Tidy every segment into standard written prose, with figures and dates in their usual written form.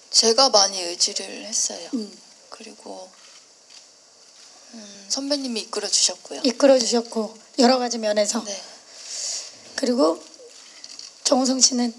제가 많이 의지를 했어요. 그리고 선배님이 이끌어 주셨고요. 이끌어 주셨고 여러 가지 면에서. 네. 그리고 정우성 씨는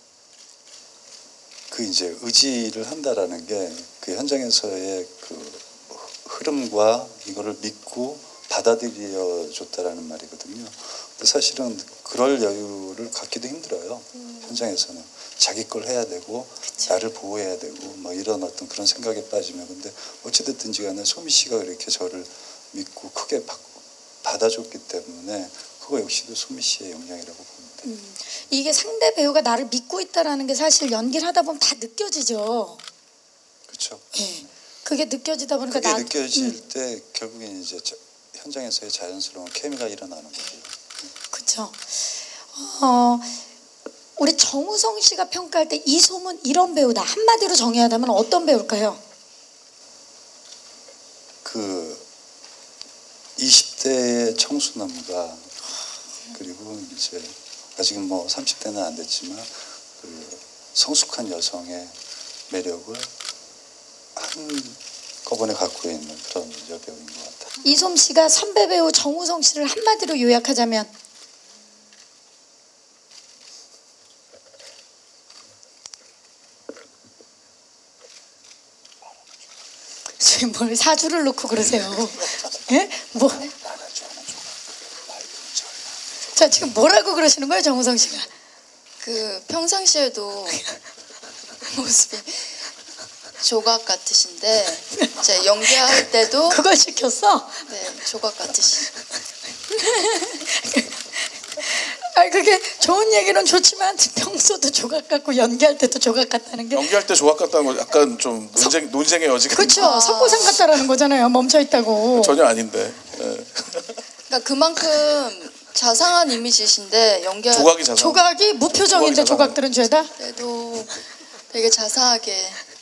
그 이제 의지를 한다라는 게 그 현장에서의 그 흐름과 이거를 믿고 받아들여 줬다라는 말이거든요. 근데 사실은 그럴 여유를 갖기도 힘들어요. 현장에서는 자기 걸 해야 되고 그쵸. 나를 보호해야 되고 뭐 이런 어떤 그런 생각에 빠지면 근데 어찌됐든지 간에 소미 씨가 그렇게 저를 믿고 크게 받아줬기 때문에 그거 역시도 소미 씨의 영향이라고 봅니다. 이게 상대 배우가 나를 믿고 있다라는 게 사실 연기를 하다 보면 다 느껴지죠. 그렇죠. 예. 그게 느껴지다 보니까 그게 느껴질 때 결국엔 이제 현장에서의 자연스러운 케미가 일어나는 거죠. 그렇죠. 우리 정우성 씨가 평가할 때 이솜은 이런 배우다 한마디로 정의하자면 어떤 배우일까요? 그 20대의 청순함과 그리고 이제 아직은 뭐 30대는 안 됐지만 그 성숙한 여성의 매력을 한꺼번에 갖고 있는 그런 여배우인 것 같아요. 이솜 씨가 선배 배우 정우성 씨를 한마디로 요약하자면 지금 뭘 사주를 놓고 그러세요? 예? 뭐? 자 지금 뭐라고 그러시는 거예요, 정우성 씨가? 그 평상시에도 모습이 조각 같으신데 이제 연기할 때도 그걸 시켰어? 네, 조각 같으시. 아 그게 좋은 얘기는 좋지만 평소도 조각 같고 연기할 때도 조각 같다는 게 연기할 때 조각 같다는 거 약간 좀 논쟁의 여지가 그렇죠. 석고상 같다라는 거잖아요. 멈춰 있다고. 전혀 아닌데. 예. 그러니까 그만큼 자상한 이미지신데 조각이 자상. 조각이 무표정인데 조각이 자상해. 조각들은 죄다? 때도 되게 자상하게